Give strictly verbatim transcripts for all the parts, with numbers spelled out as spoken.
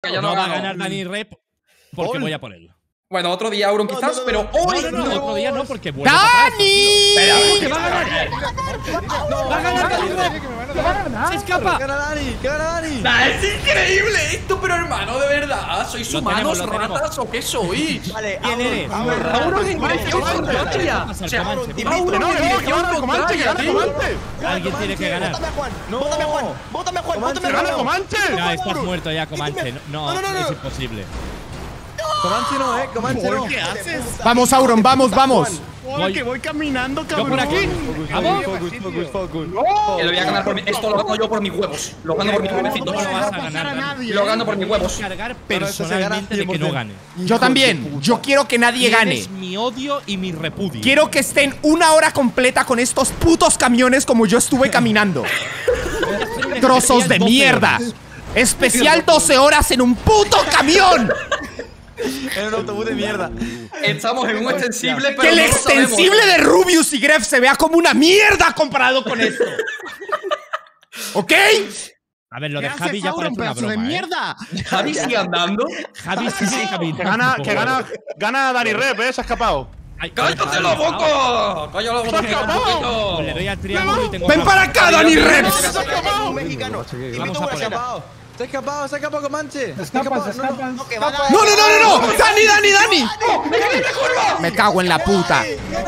que ya no, no va a gano. ganar Dani Rep porque voy a por él. Bueno, otro día Auron quizás, no, no, no, pero hoy no, no, no, otro día no, porque vuelve ¡Dani! Espera, que va a ganar. Va a ganar Dani Rep. va a ganar. Se escapa. ¡Que gana Dani! ¡Que gana Dani! Nah, es increíble esto, pero hermano, de verdad. ¿Sois Lo humanos, tenemos, lo ratas o qué sois? Vale, ¿Quién eres? Auron en dirección contraria. O sea, Auron en dirección contraria, tío. Alguien tiene que ganar. ¡Vótame a Juan! ¡Vótame a Juan! ¡Vótame a Juan! ¡Vótame a ¡Gana Juan! Comanche! Ya, estás muerto ya, Comanche. No, No, no, no, es no. imposible. Comanche no, eh. Comanche no. ¿Qué haces? Vamos, Auron, vamos, vamos. Joder, que voy caminando, Yo cabrón. por aquí. Vamos. Focus, focus, focus. Que lo voy a ganar por mi… Esto lo gano yo por mis huevos. Lo gano por mis huevecitos. No lo vas a ganar, Dani. nadie. Lo gano por mis huevos. Cargar Pero eso se gana personalmente de que no gane. Yo también. Yo quiero que nadie gane. Tienes mi odio y mi repudio. Quiero que estén una hora completa con estos putos camiones como yo estuve caminando. Trozos de mierda. Especial doce horas en un puto camión. En un autobús de mierda. Estamos en un extensible, pero Que el no lo sabemos. extensible de Rubius y Gref se vea como una mierda comparado con esto. ¿Ok? A ver, lo ¿Qué de hace Javi ya Fauron, parece una pedazo de broma, ¿eh? mierda? Javi sigue andando. Javi sigue caminando. Que gana, que gana, gana Dani Rep, eh, se ha escapado. Ay, ¡Cállate la boca! ¡Cállate la boca! Pues le doy al triángulo y tengo… ¡Ven para acá, Dani Reps! Un mexicano. Vamos a por él. Se ha escapado, se ha escapado Comanche. Se escapa, se escapa. No, que va a dar. ¡No, no, no, no, no! ¡Dani, Dani, Dani! Me cago en la puta.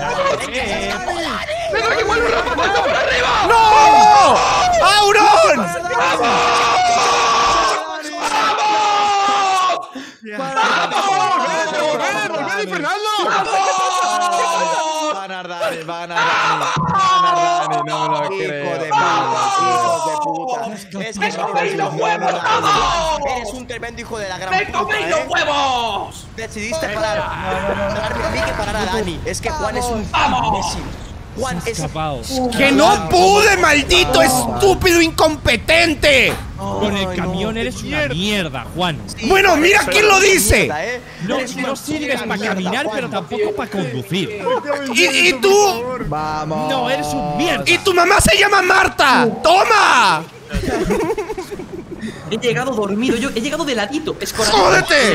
¡No! ¡Auron! ¡Volver, Fernando! Va a ganar Dani, va a ganar Dani. Va a ganar Dani, no me lo creo. Hijo de puta, hijos de puta. Es que es un tremendo huevo. Eres un tremendo hijo de la gran ¡Me puta, coméis los ¿eh? huevos! Decidiste parar. Darme a mí que parar a Dani. Es que Juan es un imbécil. Juan es Escapado. ¡Que no pude, maldito estúpido incompetente! Con el camión eres una mierda, Juan. Bueno, mira quién lo dice. mierda, ¿eh? No, Eres una no sirves puta para mierda, caminar, Juan. pero tampoco para conducir. ¿Y, y tú? Vamos. No, eres un mierda. ¡Y tu mamá se llama Marta! ¡Toma! He llegado dormido, yo he llegado de ladito. Es ¡Jódete!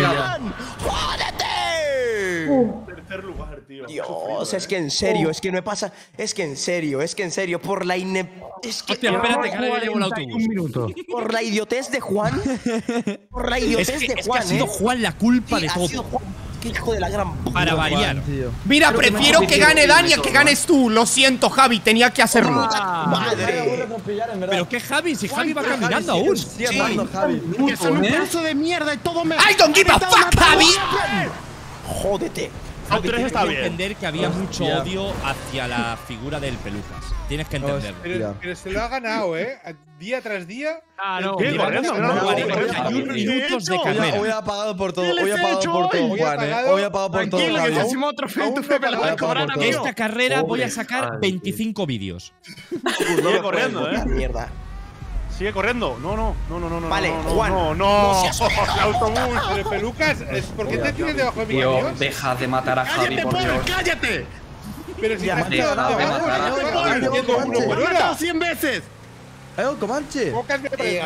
¡Jódete! Tercer lugar, tío. Dios, es que en serio, es que no me pasa. Es que en serio, es que en serio, por la ine... Es que Hostia, espérate, que ahora ya llevo el autobús. Un minuto. por la idiotez de Juan. Por la Es idiotez que, de es que Juan, ha sido ¿eh? Juan la culpa de Sí, ha todo. sido Juan. Qué hijo de la gran puta. Para variar. Mira, Creo que no prefiero hemos que vivido gane Dani a todo, que ¿eh? ganes tú. Lo siento, Javi, tenía que hacerlo. Madre. Pero qué Javi, si Javi va caminando aún. Sí, andando, Javi. Que son un pedazo de mierda y todo me… I don't give a fuck, Javi. Jódete. Top tres está Tienes que bien. entender que había mucho odio hacia la figura del Pelucas. Tienes que entenderlo. Pero, pero se lo ha ganado, ¿eh? Día tras día. Ah, no, ¿Qué? Corriendo, no, no, cuarenta y uno minutos de carrera. Hoy ha pagado por todo, ¿Qué les hoy ha he pagado hecho por hoy? todo, Hoy ha Juan, eh. pagado- Hoy ha pagado por todo, Tranquilo, que Javi. decimos otro free to Aún play, me lo voy a no cobrar a pago mí. Esta carrera voy a sacar veinticinco vídeos. Sigue corriendo, eh. Mierda. Sigue corriendo. No, no, no, no, no, no. Vale, no, no, Juan. No, no. El autobús, pero Pelucas, es- ¿por qué te tienes debajo de mi Tío, camión? deja de matar a Javi, ¡Cállate, por Paul! Dios. ¡Cállate! Pero si Ya, te has tío, quedado no, debajo, me matará, yo me estoy matará. haciendo uno Comanche. por ¡Me he matado hora. cien veces! ¡Eh, Comanche! Pocas me parece.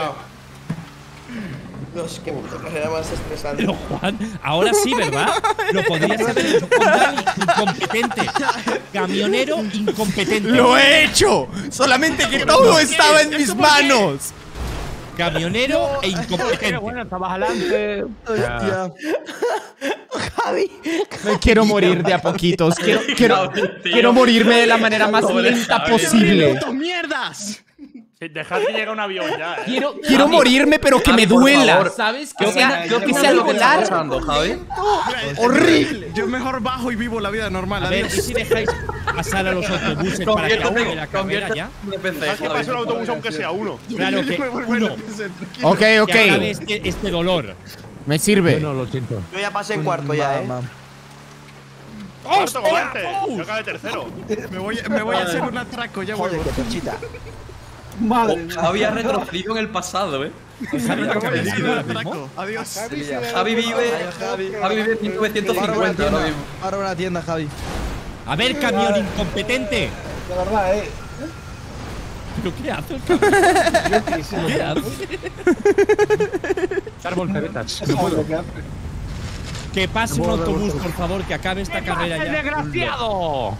Dios, qué puta carrera más estresante. Pero Juan, ahora sí, ¿verdad? Lo podrías haber hecho con Dani, incompetente. Camionero incompetente. Lo he hecho. Solamente que todo estaba en mis manos. Camionero e incompetente. Bueno, estabas adelante. Hostia. Javi. Me quiero morir de a poquitos. Quiero, quiero, quiero morirme de la manera más lenta posible. ¡Putos mierdas! Dejad que llegue un avión ya, eh. Quiero, quiero morirme, pero que me por duela. favor. ¿Sabes? ¿Qué Que sea, opinas- qué que opinas sea de lo algo que está largo. pasando, Javi? Horrible. Yo mejor bajo y vivo la vida normal. A ver, ¿y Adiós. si dejáis pasar a los autobuses para que acabe la carrera ya? de P C, Haz que Javi. pase el autobús aunque sea uno. Claro que Yo me vuelvo uno, a empezar, tranquilo. Ok, que ok. acabe este, este dolor. Me sirve. Bueno, lo siento. Yo ya pasé en cuarto ya, eh. ¡Cuarto, Comante! Yo acabé tercero. Me voy, me voy a hacer un atraco, ya Joder, vuelvo. qué perchita. Madre Javi ha retrocedido en el pasado, ¿eh? Javi, ¿qué acaba de decir ahora mismo? Atraco. Adiós. Javi, se da- Javi vive. Javi. Javi vive en mil novecientos cincuenta ahora mismo. Ahora una tienda, Javi. A ver, camión incompetente. de verdad, eh. ¿Pero qué hace el cabrón? ¿Qué hace? Dar volteretas. No puedo. ¿Qué hace? Que pase un autobús, por favor, que acabe esta carrera ya. desgraciado!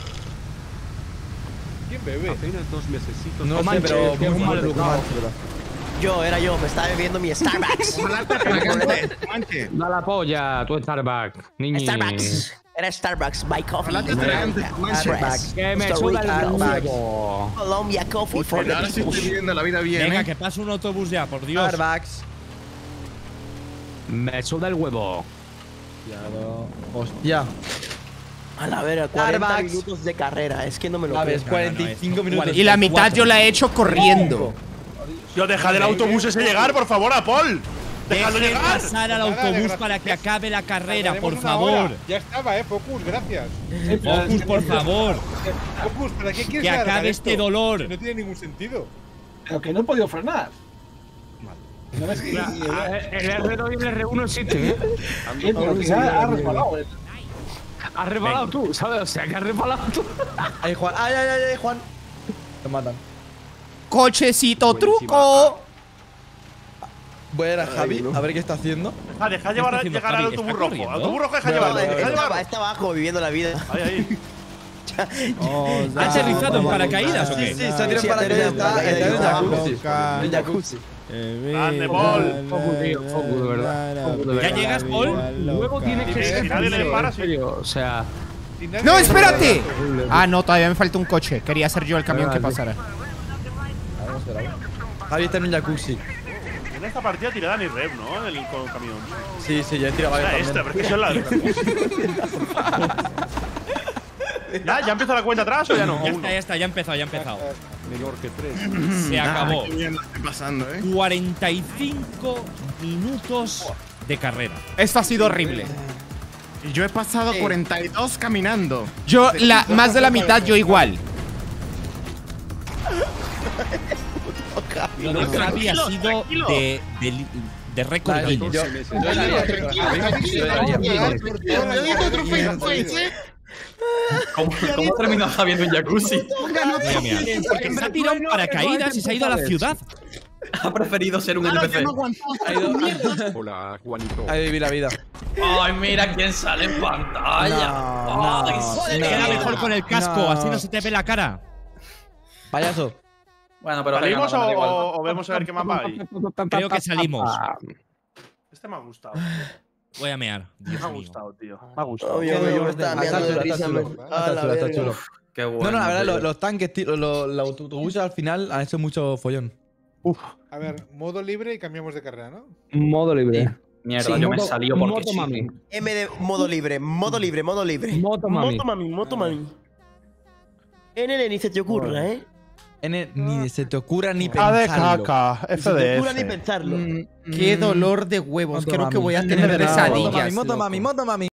¿Quién bebe? Apenas dos mesecitos. No sé, Comanche, pero qué muy mal fuerte, educado. Comanche, ¿verdad? Yo, era yo, me estaba bebiendo mi Starbucks. Manche. Da la polla, tu Starbucks, niñi. Starbucks. Era Starbucks, my coffee. Ojalá te traigan de Comanche. Starbucks. Que me Costa suda el Rica, huevo. Colombia coffee for the Ahora sí people. estoy viviendo la vida bien, Venga, ¿eh? que pase un autobús ya, por Dios. Starbucks. Me suda el huevo. Hostia. A la vera, cuarenta Starbucks. minutos de carrera. Es que no me lo A creo. ver, cuarenta y cinco minutos. Y Y la mitad yo la he hecho corriendo. Tío, deja del autobús ese llegar, por favor, a Paul. Dejadlo Dejen llegar. pasar al Nada, autobús desgracia- para que acabe la carrera, Tardaremos por una favor. hora. Ya estaba, eh, Focus, gracias. Focus, por favor. Focus, ¿para qué quieres Que alargar acabe esto? este dolor. No tiene ningún sentido. Pero que no he podido frenar. No ves que. El R dos y el R uno existen, ¿eh? Sí, pero que ha ha resbalado. eh. Has resbalado tú, ¿sabes? O sea, que has resbalado tú. Ay, Juan. Ay, ay, ay, ay, Juan. Te matan. Cochecito truco. Voy a ir a Javi a ver qué está haciendo. Deja, deja llevar, está haciendo llegar al Javi? autobús ¿Está rojo. corriendo? Autobús rojo, deja No, llevarlo. eh, Deja estaba, llevarlo. estaba abajo viviendo la vida. Ahí, ahí. ¿Ha aterrizado en paracaídas o Sí, qué? sí, se ha tirado en paracaídas. Está está en el jacuzzi. En el jacuzzi. Grande, Paul. Focus, tío, focus, de verdad. Focus, de ¿Ya verdad. llegas, Paul? Luego tienes que Si ser. nadie le para, en sí. serio, o sea. Si nadie ¡No, le- espérate! Ah, no, todavía me falta un coche. Quería ser yo el camión que pasara. Javi está en un jacuzzi. En esta partida tirada ni rep, ¿no? En el con camión. Sí, sí, ya he tirado Ah, varios esta, también. pero es que son las. ¿Ya? ¿Ya empezó la cuenta atrás o ya no? Ya Aún está, no. ya está, ya ha empezado, ya ha empezado. Mejor que tres. Se acabó. Qué bien lo estoy pasando, ¿eh? cuarenta y cinco minutos de carrera. Esto ha sido horrible. Y yo he pasado cuarenta y dos caminando. Yo, la, más de la mitad, yo igual. Lo de Javi ha sido de, de, de récord Guinness. Yo, yo daría otro Javi. Yo daría ¿Cómo, ¿Cómo terminó Javi en un jacuzzi? Mira, mira. Porque se ha tirado en paracaídas y se ha ido a la ciudad. Ha preferido ser un N P C. Hola, Juanito. Ahí viví la vida. Ay, mira quién sale en pantalla. No, Ay, no, sí. Queda no. mejor con el casco, No. así no se te ve la cara. Payaso. Bueno, pero ¿Salimos venga, o, da igual. o vemos a ver qué mapa hay? Creo que salimos. Este me ha gustado. Voy a mear. Dios Me ha mío. gustado, tío. Me ha gustado. Obvio, yo me estaba Está mirando de chulo, risa. está chulo. me- Está A la chulo, está verga. chulo. Qué bueno. No, no, la verdad, tío. los, los tanques, tío, los, los autobuses al final han hecho mucho follón. A ver, modo libre y cambiamos de carrera, ¿no? Modo libre. Mierda, Sí, yo me moto- salió porque moto sí. mami. M de modo libre, modo libre, modo libre. Moto mami. Moto mami, moto mami. En el ni se te ocurra, ¿eh? N, ni se te ocurra ni A de pensarlo. caca, Ni se te ocurra ni F D S. pensarlo. Qué dolor de huevos. Moto Creo que mami. voy a Moto tener mami, pesadillas. Moto mami, loco. moto mami.